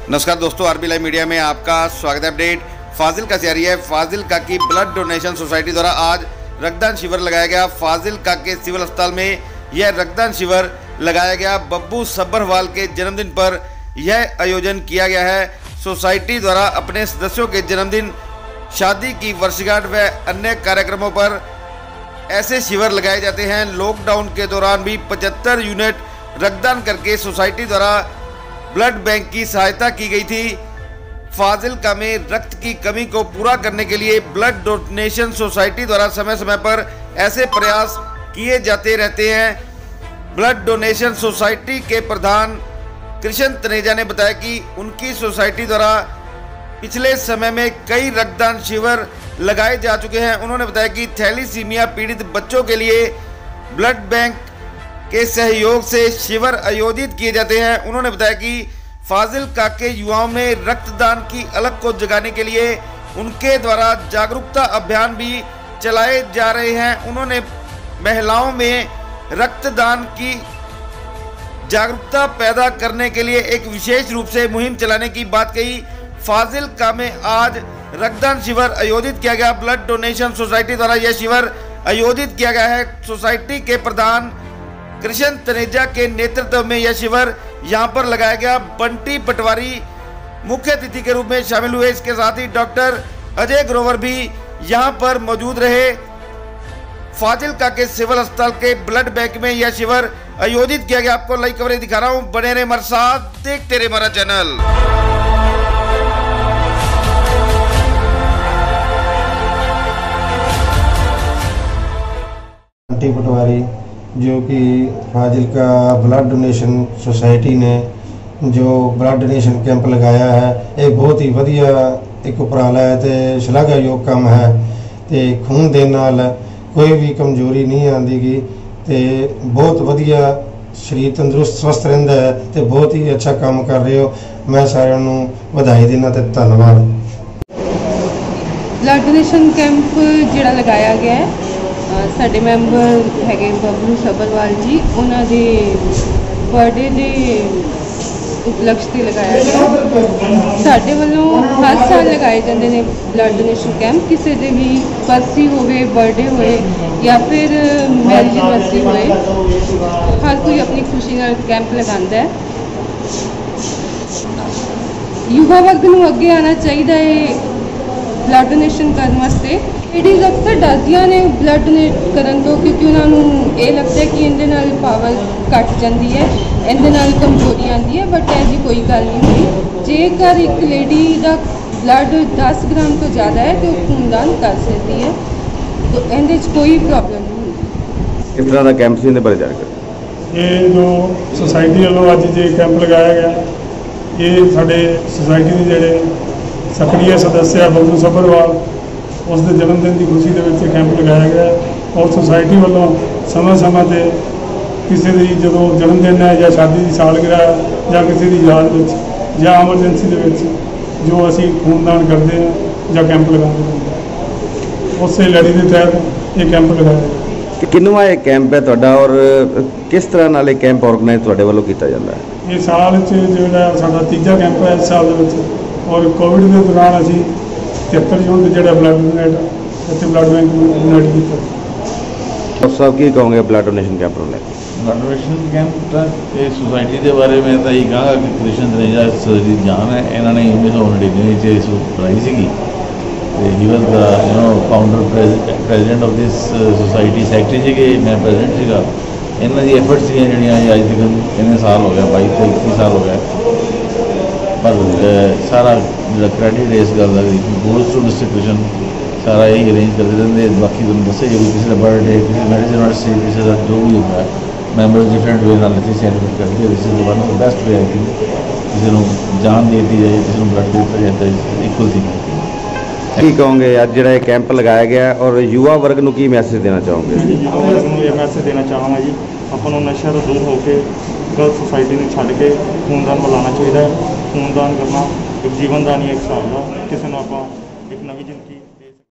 नमस्कार दोस्तों, RB live media में आपका स्वागत है। अपडेट फाजिल्का से आ रही है। फाजिल्का की ब्लड डोनेशन सोसाइटी द्वारा आज रक्तदान शिविर लगाया गया। फाजिल्का के सिविल अस्पताल में यह रक्तदान शिविर लगाया गया। बब्बू सब्बरवाल के जन्मदिन पर यह आयोजन किया गया है। सोसाइटी द्वारा अपने सदस्यों के जन्मदिन, शादी की वर्षगांठ व अन्य कार्यक्रमों पर ऐसे शिविर लगाए जाते हैं। लॉकडाउन के दौरान भी 75 यूनिट रक्तदान करके सोसाइटी द्वारा ब्लड बैंक की सहायता की गई थी। फाजिल्का में रक्त की कमी को पूरा करने के लिए ब्लड डोनेशन सोसाइटी द्वारा समय समय पर ऐसे प्रयास किए जाते रहते हैं। ब्लड डोनेशन सोसाइटी के प्रधान कृष्ण तनेजा ने बताया कि उनकी सोसाइटी द्वारा पिछले समय में कई रक्तदान शिविर लगाए जा चुके हैं। उन्होंने बताया कि थैलीसीमिया पीड़ित बच्चों के लिए ब्लड बैंक के सहयोग से शिविर आयोजित किए जाते हैं। उन्होंने बताया कि फाजिल्का के युवाओं में रक्तदान की अलग को जगाने के लिए उनके द्वारा जागरूकता अभियान भी चलाए जा रहे हैं। उन्होंने महिलाओं में रक्तदान की जागरूकता पैदा करने के लिए एक विशेष रूप से मुहिम चलाने की बात कही। फाजिल्का में आज रक्तदान शिविर आयोजित किया गया। ब्लड डोनेशन सोसाइटी द्वारा यह शिविर आयोजित किया गया है। सोसाइटी के प्रधान कृष्ण तनेजा के नेतृत्व में यह शिविर यहां पर लगाया गया। बंटी पटवारी मुख्य अतिथि के रूप में शामिल हुए। इसके साथ ही डॉक्टर अजय ग्रोवर भी यहां पर मौजूद रहे। फाजिल्का के सिविल अस्पताल के ब्लड बैंक में यह शिविर आयोजित किया गया। आपको लाइव कवरेज दिखा रहा हूं, बने रहे हमारे साथ, देखते रहे हमारा चैनल। बंटी पटवारी जो कि फाजिल्का ब्लड डोनेशन सोसाइटी ने जो ब्लड डोनेशन कैंप लगाया है, एक बहुत ही वधिया एक उपराला है तो शलाघायोग काम है। तो खून देने नाल कोई भी कमजोरी नहीं आती गी, तो बहुत वधिया शरीर तंदुरुस्त स्वस्थ रहता है। तो बहुत ही अच्छा काम कर रहे हो। मैं सारिਆਂ ਨੂੰ ਵਧਾਈ देना तो धन्यवाद। ब्लड डोनेशन कैंप ਜਿਹੜਾ लगाया गया है, ਸਾਡੇ ਮੈਂਬਰ ਹੈਗੇ ਬੱਬੂ ਸੱਬਰਵਾਲ ਜੀ, ਉਹਨਾਂ ਦੇ ਬਰਥਡੇ ਦੇ ਉਪਲਕਸ਼ ਤੇ ਲਗਾਇਆ ਗਿਆ। ਸਾਡੇ ਵੱਲੋਂ ਹਰ ਸਾਲ ਲਗਾਏ ਜਾਂਦੇ ਨੇ ਬਲੱਡ ਡੋਨੇਸ਼ਨ ਕੈਂਪ। ਕਿਸੇ ਦੇ ਵੀ ਬਰਸੀ ਹੋਵੇ, ਬਰਥਡੇ ਹੋਏ ਜਾਂ ਫਿਰ ਮੈਰਿਜ ਐਨਵਰਸਰੀ ਹੋਏ, ਹਰ ਕੋਈ ਆਪਣੀ ਖੁਸ਼ੀ ਨਾਲ ਕੈਂਪ ਲਗਾਉਂਦਾ ਹੈ। ਯੁਵਾ ਵਰਗ ਨੂੰ ਅੱਗੇ ਆਉਣਾ ਚਾਹੀਦਾ ਹੈ ਬਲੱਡ ਡੋਨੇਸ਼ਨ ਕਰਨ ਵਾਸਤੇ। ਲੇਡੀਜ਼ ਅਕਸਰ ਡਰਦੀਆਂ ਨੇ ਬਲੱਡ ਡੋਨੇਟ ਕਰਨ ਤੋਂ, ਕਿਉਂਕਿ ਉਹਨਾਂ ਨੂੰ ਇਹ ਲੱਗਦਾ ਕਿ ਇਹਦੇ ਨਾਲ ਪਾਵਰ ਘੱਟ ਜਾਂਦੀ ਹੈ, ਇਹਦੇ ਨਾਲ ਕਮਜ਼ੋਰੀ ਆਉਂਦੀ ਹੈ। ਬਟ ਇਹ ਜੀ ਕੋਈ ਗੱਲ ਨਹੀਂ ਹੋਈ। ਜੇਕਰ ਇੱਕ ਲੇਡੀ ਦਾ ਬਲੱਡ 10 ਗ੍ਰਾਮ ਤੋਂ ਜ਼ਿਆਦਾ ਹੈ ਤਾਂ ਉਹ ਖੂਨਦਾਨ ਕਰ ਸਕਦੀ ਹੈ। ਤਾਂ ਇਹਦੇ 'ਚ ਕੋਈ ਪ੍ਰੋਬਲਮ ਨਹੀਂ ਹੁੰਦੀ। ਕਿਸ ਤਰ੍ਹਾਂ ਦਾ ਕੈਂਪ ਸੀ, ਇਹਦੇ ਬਾਰੇ ਜਾਣਕਾਰੀ। ਇਹ ਜੋ ਸੁਸਾਇਟੀ ਵੱਲੋਂ ਅੱਜ ਜੇ ਕੈਂਪ ਲਗਾਇਆ ਗਿਆ, ਇਹ ਸਾਡੇ ਸੁਸਾਇਟੀ ਦੇ ਜਿਹੜੇ सक्रिय सदस्य है बब्बू सब्बरवाल, उसके जन्मदिन की खुशी के कैंप लगाया गया। और सोसाइटी वालों समय समय पर किसी की जो जन्मदिन है या शादी की सालगिरह या किसी की याद में या एमरजेंसी जो असी खूनदान करते हैं या कैंप लगाते हैं, उस लड़ी के तहत ये कैंप लगाया गया। किन्नवा ये कैंप है तुहाडा और किस तरह नाल कैंप ऑर्गेनाइज तुहाडे वालों किया जाता है? ये साल जो साडा तीजा कैंप है इस साल के। और कोविड के दौरान असी 73 यूनिट जो ब्लड डोनेट इतने ब्लड बैंक डोनेट किया। डॉक्टर साहब की कहोगे ब्लड डोनेशन कैंप को लेकर? ब्लड डोनेशन कैंप ये सोसाइटी के बारे में तो यही कहा कि कृष्ण तनेजा सर जान है, इन्होंने 1999 इस बनाई सी। He was the founder president of this society, secretary ji, मैं प्रेजिडेंट सीगा। इन्हों की एफर्ट्स जी अज तक इन्ने साल हो गया, 22 से 21 साल हो गए। पर सारा जो क्रेडिट है इस गल का गोज टू डिस्ट्रिक्ट कृष्ण सारा यही अरेंज करते रहते। बाकी तुम दसे जो किसी का बर्थडे, किसी मैरिज एनिवर्सरी, किसी का जो भी होता है, मैंबर डिफरेंट वे सेलिब्रेट करते हैं। This is one of the best way I think. किसी को जान दे दी जाए, किसी को ब्लड दिता जाता है, इक्वल थिंग है। की कहोगे आज जो कैंप लगाया गया और युवा वर्ग को की मैसेज देना चाहोगे? युवा वर्ग को यह मैसेज देना चाहूँगा जी, अपन नशा तो दूर होकर गलत सोसाइटी में छड़ के खूनदान बुलाना चाहिए। खूनदान करना एक जीवन का नहीं, एक साल का, किसी को आप एक नवी जिंदगी